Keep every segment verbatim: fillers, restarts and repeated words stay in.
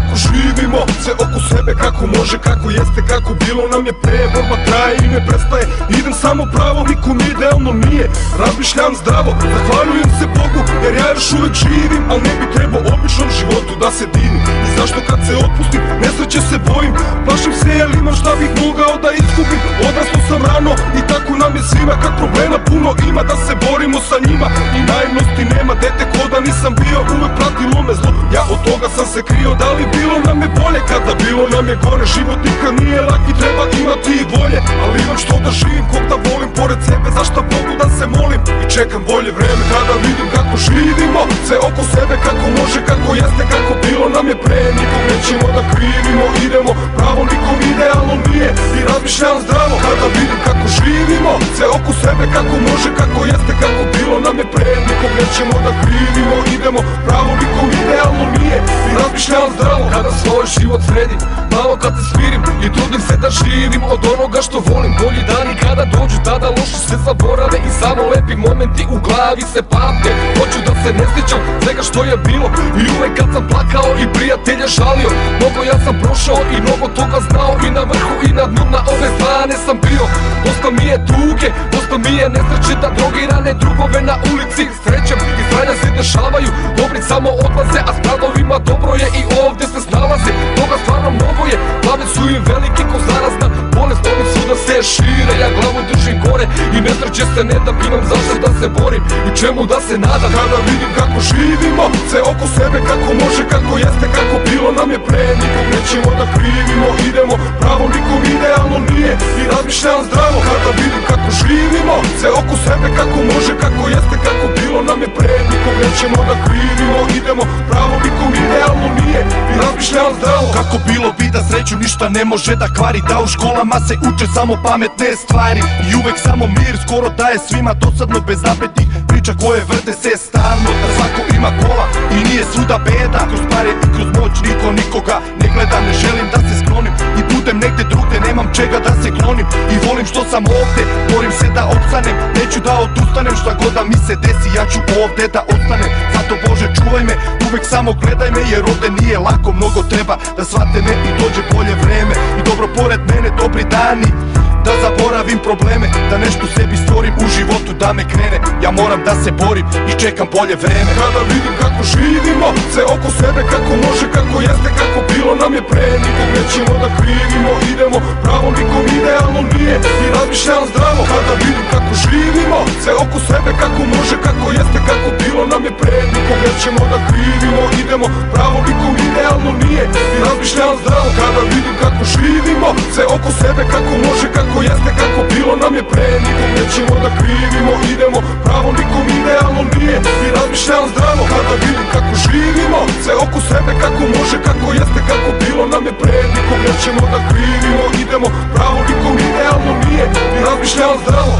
kako živimo, sve oko sebe kako može, kako jeste, kako bilo nam je pre. Borba traje i ne prestaje, idem samo pravo, nikom idealno nije. Razmišljam zdravo, zahvaljujem se Bogu, jer ja još uvek živim. Al ne bi trebao običnom životu da se divim. I zašto kad se otpustim, nesreće se bojim. Plašim se jer imam šta bih mogao da izgubim. Odrastao sam rano i tako nam je svima, kad problema puno ima, da se borimo sa njima. I naivnosti nema, dete ko da nisam bio, uvek pratilo me zlo, ja od toga sam se krio. Da li bilo nam je bolje, kada bilo nam je gore. Život nikad nije lak i treba imati i volje, ali imam što da živim, kog da volim pored sebe. Zašto Bogu da se molim i čekam bolje vreme, kada vidim kako živimo, sve oko sebe kako može, kako jeste, kako bilo nam je pre. Nikog nećemo da krivimo, idemo pravo, nikom idealno nije. I razmišljam zdravo, kada vidim kako živimo, sve oko sebe kako može, kako jeste, kako bilo nam je pre. Nikog nećemo da krivimo, idemo pravo, nikom idealno nije. I razmišljam zdravo, kada svoj život sredim, malo kad se smirim i trudim se da živim od onoga što volim. Bolji dani kada dođu, tada loši se zaborave i samo lepi momenti u glavi se pamte. Hoću da se ne sjećam svega što je bilo i uvek kad sam plakao i prijatelje žalio. Mnogo ja sam prošao i mnogo toga znao, i na vrhu i na dnu, na ove strane sam bio. Dosta mi je tuge, dosta mi je nesreće, da drogirane drugove na ulici srećem. I stranja se dešavaju, dobri samo odlaze, a s pravovima dobro je i ovdje se snalaze. Toga stvarno mnogo je, glave su im velike ko zarazna bolest, oni svuda se šire. Ja glavu držim gore i nesreće se ne dam, imam zašto da se borim i čemu da se nadam. Kada vidim kako živimo, sve oko sebe kako može, kako jeste, kako bilo nam je pre. Nikog nećemo da krivimo, idemo pravo, nikom idealno nije. I razmišljam zdravo, kada vidim kako živimo, sve oko sebe kako može, kako jeste, kako bilo nam je pre. Nikog nećemo da krivimo, idemo pravo, nikom idealno nije. I razmišljam zdravo, kako bilo bi da sreću ništa ne može da kvari, da u školama se uče samo pametne stvari i uvek samo mir skoro daje svima, dosadno bez napetnih priča koje vrte se stalno. Da svako ima kola i nije svuda beda, kroz pare i kroz moć niko nikoga ne gleda. Ne želim da se sklonim i budem negde drugde, nemam čega da se klonim i volim što sam ovde, borim se da opstanem, neću da odustanem, šta god da mi se desi ja ću ovde da ostanem. Zato Bože čuvaj me, uvek samo gledaj me, jer ovde nije lako, mnogo treba da shvate me i dođe bolje vreme i dobro pored mene dobri dani, da zaboravim probleme, da nešto sebi stvorim u životu da me krene. Ja moram da se borim i čekam bolje vreme. Kada vidim kako živimo, sve oko sebe kako može, kako jeste, kako bilo nam je pre. Nikog nećemo da krivimo, idemo pravo, nikom idealno nije. I razmišljam zdravo, kada vidim kako živimo, sve oko sebe kako može, kako jeste, kako bilo nam je pre. Nikog nećemo da krivimo, idemo pravo, nikom idealno nije. I razmišljam zdravo, kada vidim kako živimo, sve oko sebe kako može, kako jeste, kako bilo nam je pre. Nikog nećemo da krivimo, idemo pravo, nikom idealno nije. I razmišljam zdravo, kada vidim kako živimo, sve oko sebe kako može, kako jeste, kako bilo nam je pre. Nikog nećemo da krivimo, idemo pravo, nikom idealno nije. I razmišljam zdravo.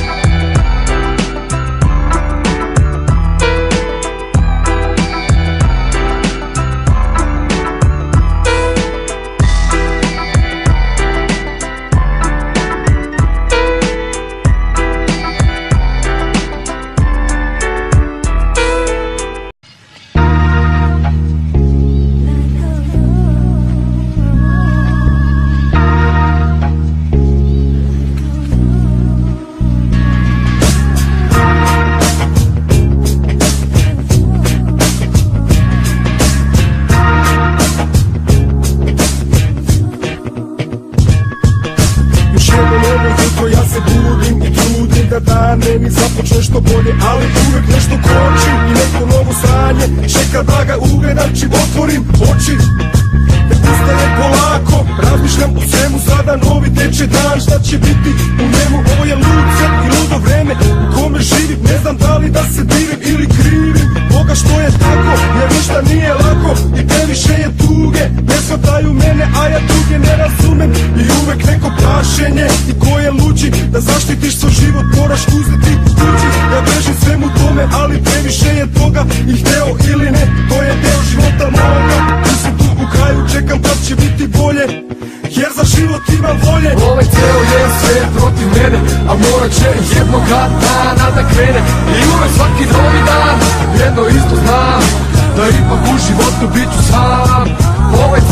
Ja se budim i trudim da dane mi započne što bolje, ali uvek nešto koči i neko novo sranje čeka da ga ugledam čim otvorim oči. Ne ustaje polako, razmišljam o svemu, sada novi teče dan, šta će biti u njemu? Ovo je lud svet i ludo vreme u kome živim, ne znam da li da se divim ili krivim Boga što je tako, jer ništa nije lako i previše je tuge, ne shvataju mene, a ja druge ne razumem. I uvek neko prašenje i ko je luđi, da zaštitiš svoj život moraš uzeti tuđi. Ja bežim svemu tome, ali previše je toga i hteo ili ne, to je deo života moga. Mislim tu u kraju, čekam kad će biti bolje, jer za život imam volje. Ovaj ceo je sve protiv mene, a morat će jednoga dana da krene. I uvek svaki novi dan, jedno isto znam, da ipak u životu bit ću sam. Ovaj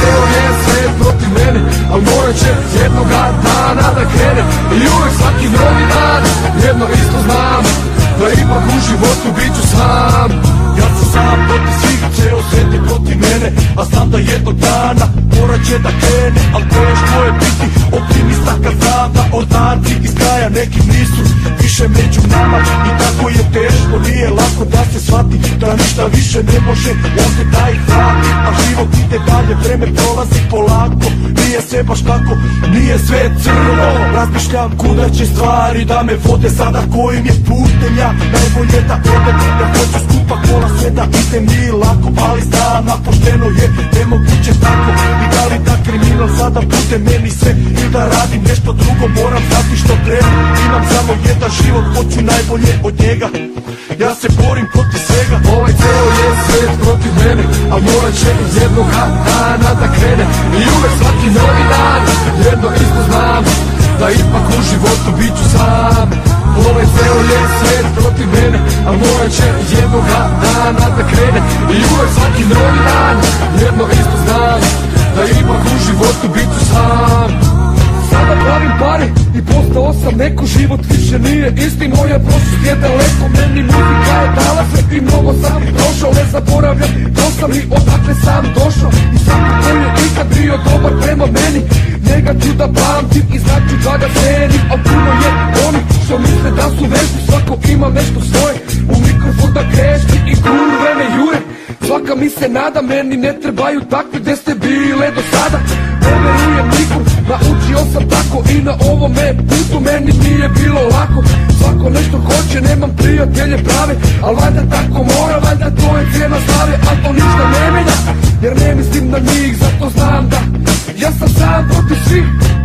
jednog dana morat će da krene, al teško je biti optimista kad znam da ortanci iz kraja nekim nisu više među nama. I tako je teško, nije lako da se shvati da ništa više ne može ovdje da ih vrati. A život ide dalje, vreme prolazi polako, nije sve baš tako, nije sve crno. Razmišljam kuda će stvari da me vode sada, kojim je putem ja najbolje da odem. Ja hoću skupa kola sve da ide mi lako, ali znam na pošteno je nemoguće tako. I da li da kriminal sada bude meni sve ili da radim nešto drugo, moram znati što treba. Imam samo jedan život, hoću najbolje od njega, ja se borim protiv svega. Ovaj ceo je svet protiv mene, a morat će jednog dana da krene. I uvek svaki novi dan jedno isto znam, da ipak u životu bit ću sam. Ovaj ceo je svet protiv mene, a morat će jednog dana da krene. I uvek svaki novi dan jedno isto znam, da ipak u životu bit ću sam. Sada pravim pare i postao sam neko, život više nije isti, moja prošlost je daleko, meni muzika je dala sve i mnogo sam prošao. Ne zaboravljam, to sam i odakle sam došao. I svako ko je ikad bio dobar prema meni, njega ću da pamtim i znaću da ga cenim. A puno je oni što misle da su vešti, svako ima nešto svoje, u mikrofon da grešti i kurve me jure. Svaka mi se nada, meni ne trebaju takve gde ste bile do sada. Ne verujem nikom, naučio sam tako i na ovome putu meni nije bilo lako. Svako nešto hoće, nemam prijatelje prave, al valjda tako mora, valjda to je cijena slave. Al to ništa ne menja, jer ne mislim na njih, zato znam da ja sam sam protiv svih.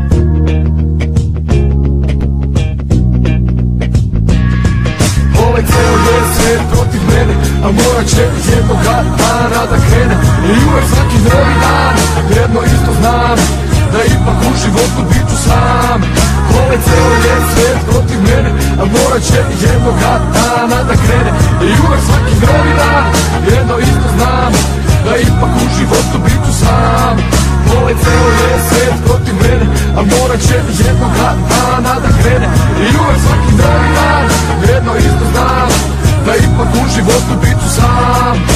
Ovaj ceo je svet protiv mene, a morat će jednog dana da krene. I uvek svaki novi dan jedno isto znam, da ipak u životu bit ću sam. Ovaj ceo je svet protiv mene, a morat će jednog dana da krene. I uvek svaki novi dan jedno isto znam, da ipak u životu bit ću sam. Ovaj ceo je svet protiv mene, a morat će jednog dana da krene. I uvek svaki novi dan jedno isto znam, da ipak u životu bit ću sam.